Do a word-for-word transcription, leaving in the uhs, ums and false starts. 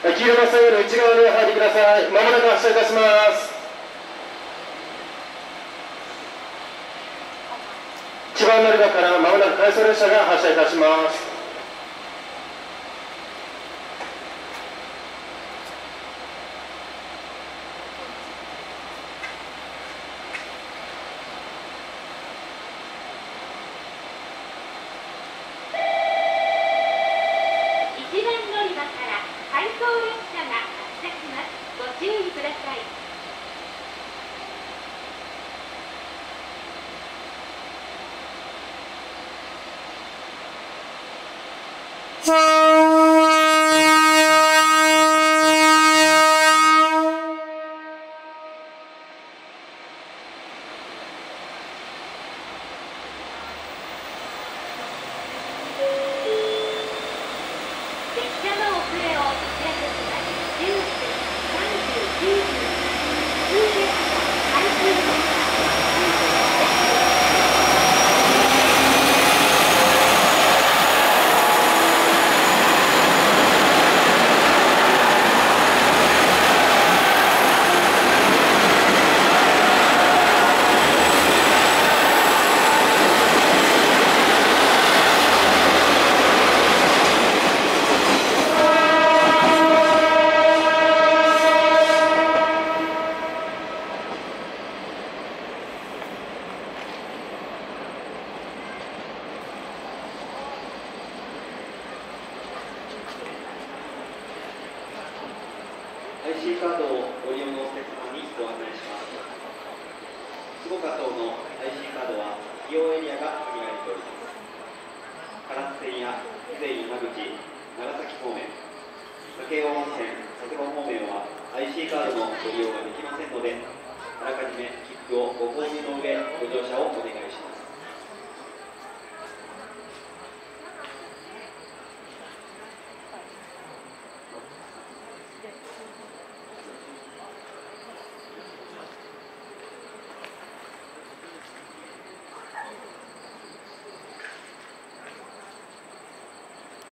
黄色の線路内側に入ってください。まもなく発車いたします。千葉乗り場からまもなく回送列車が発車いたします。 アイシー カードをご利用のお客様にご案内します。坪加等の アイシー カードは利用エリアが限られております。唐津線や肥前山口、長崎方面、武雄温泉、佐世保方面は アイシー カードのご利用ができませんので、あらかじめ切符をご